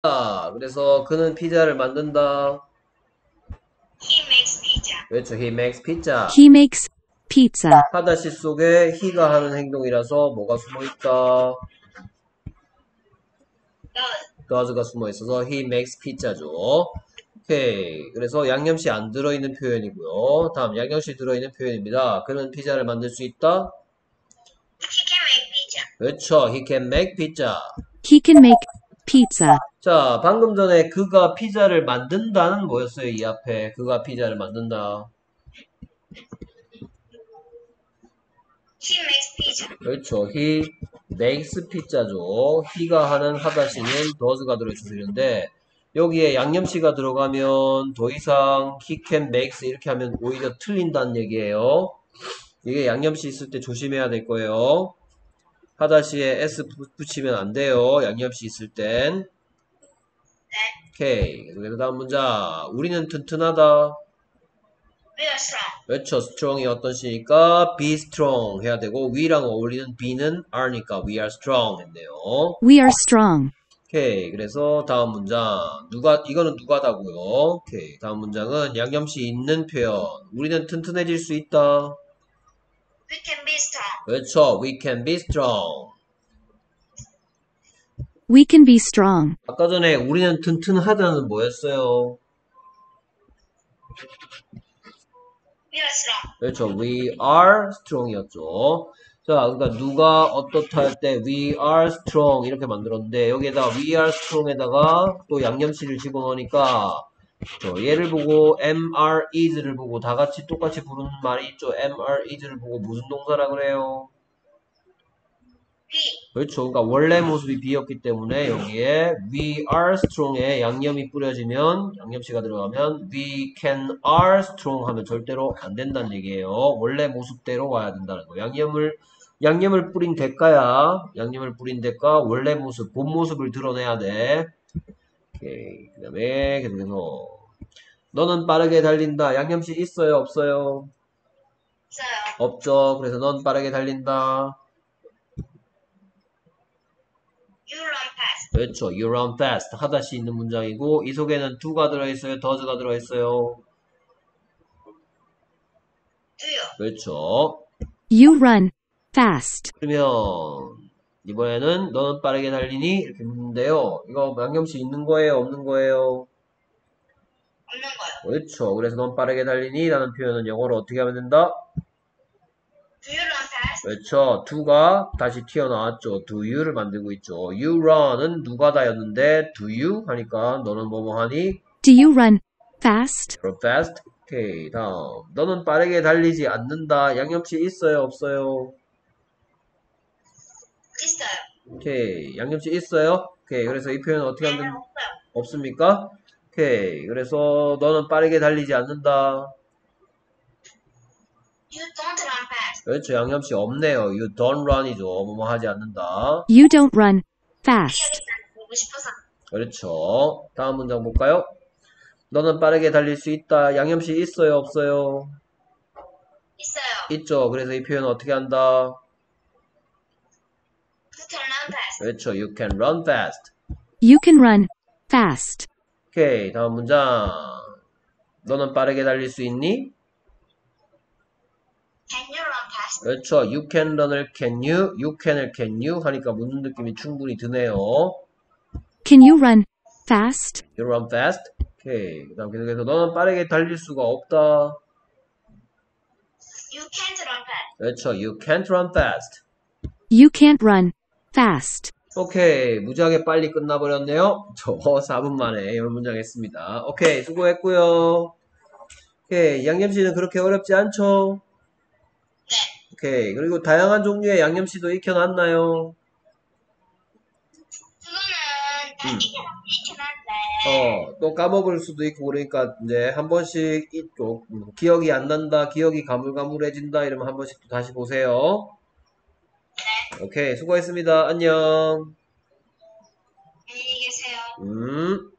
그래서 그는 피자를 만든다. He makes pizza. 그렇죠. He makes pizza. He makes pizza. 하다시 속에 he가 하는 행동이라서 뭐가 숨어있다? does가 숨어있어서 he makes pizza죠. 오케이. 그래서 양념씨 안 들어있는 표현이고요. 다음 양념씨 들어있는 표현입니다. 그는 피자를 만들 수 있다? He can make pizza. 그렇죠. He can make pizza. He can make pizza. 자, 방금 전에 그가 피자를 만든다는 뭐였어요? 이 앞에 그가 피자를 만든다. He makes pizza. 그렇죠. He makes pizza죠. he가 하는 하다시는 does가 들어있어서 이런데 여기에 양념씨가 들어가면 더 이상 he can makes 이렇게 하면 오히려 틀린다는 얘기예요. 이게 양념씨 있을 때 조심해야 될 거예요. 하다시에 s 붙이면 안 돼요. 양념씨 있을 땐. 오케이. 그래서 다음 문장. 우리는 튼튼하다. We are strong. 그렇죠. strong이 어떤 시니까 be strong 해야 되고 we랑 어울리는 be는 are니까 we are strong 했네요. We are strong. 오케이. 그래서 다음 문장. 이거는 누가다고요. 오케이. 다음 문장은 양념씨 있는 표현. 우리는 튼튼해질 수 있다. We can be strong. 그렇죠. we can be strong. We can be strong. 아까 전에 우리는 튼튼하다는 뭐였어요? We are strong. 그렇죠. We are strong이었죠. 자, 그러니까 누가 어떻다 할 때 we are strong 이렇게 만들었는데 여기에다 we are strong에다가 또 양념씨를 집어넣으니까 얘를 보고 am, are, is를 보고 다 같이 똑같이 부르는 말이 있죠. am, are, is를 보고 무슨 동사라 그래요? Be. 그렇죠. 그러니까 원래 모습이 B였기 때문에 여기에 we are strong에 양념이 뿌려지면 양념씨가 들어가면 we can are strong 하면 절대로 안 된다는 얘기예요. 원래 모습대로 와야 된다는 거. 양념을 뿌린 대가야. 양념을 뿌린 대가 원래 모습, 본 모습을 드러내야 돼. 오케이. 그 다음에 계속해서 너는 빠르게 달린다. 양념씨 있어요? 없어요? 있어요. 없죠. 그래서 넌 빠르게 달린다. You run fast. 그렇죠. You run fast. 하다시 있는 문장이고 이 속에는 do가 들어있어요? does가 들어있어요? Do you? 그렇죠. You run fast. 그러면 이번에는 너는 빠르게 달리니? 이렇게 묻는데요. 이거 양념씨 있는 거예요? 없는 거예요? 없는 거요. 그렇죠. 그래서 넌 빠르게 달리니? 라는 표현은 영어로 어떻게 하면 된다? Do you run fast? 그렇죠. do가 다시 튀어나왔죠. do you를 만들고 있죠. you run은 누가다였는데 do you 하니까 너는 뭐뭐 하니? Do you run fast? run fast. 오케이. 다음. 너는 빠르게 달리지 않는다. 양념씨 있어요? 없어요? 있어요. 오케이. 양념씨 있어요? 오케이. 그래서 이 표현은 어떻게 하면 없어요. 없습니까? 오케이. 그래서 너는 빠르게 달리지 않는다. You don't run fast. 그렇죠. 양념씨 없네요. You don't run이죠. 뭐뭐 하지 않는다. You don't run fast. 보고 싶어서. 그렇죠. 다음 문장 볼까요? 너는 빠르게 달릴 수 있다. 양념씨 있어요? 없어요? 있어요. 있죠. 그래서 이 표현은 어떻게 한다? You can run fast. 그렇죠. You can run fast. You can run fast. 오케이. 다음 문장. 너는 빠르게 달릴 수 있니? Can you run fast? 그렇죠. You can run을 can you, you can을 can you 하니까 묻는 느낌이 충분히 드네요. Can you run fast? You run fast. 오케이. 그 다음 계속해서 너는 빠르게 달릴 수가 없다. You can't run fast. 그렇죠. You can't run fast. You can't run fast. 오케이. 무지하게 빨리 끝나버렸네요. 저 4분 만에 이런 문장 했습니다. 오케이. 수고했고요. 오케이. 양념씨는 그렇게 어렵지 않죠? 네. 오케이. 그리고 다양한 종류의 양념씨도 익혀놨나요? 그거는 익힌 한데. 또 까먹을 수도 있고 그러니까 이제 한 번씩 기억이 안 난다, 기억이 가물가물해진다 이러면 한 번씩 또 다시 보세요. 오케이, 수고했습니다. 안녕. 안녕히 계세요.